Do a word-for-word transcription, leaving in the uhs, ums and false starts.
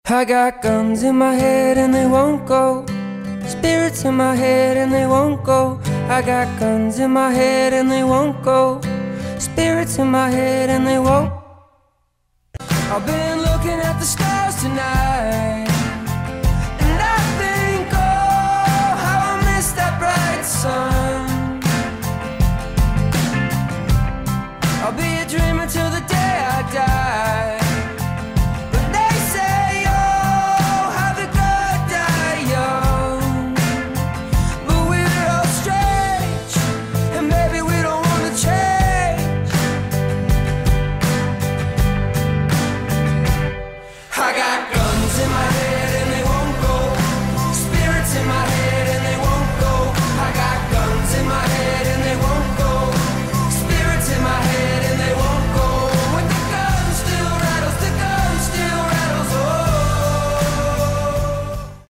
I got guns in my head and they won't go. Spirits in my head and they won't go. I got guns in my head and they won't go. Spirits in my head and they won't. I've been looking at the stars tonight.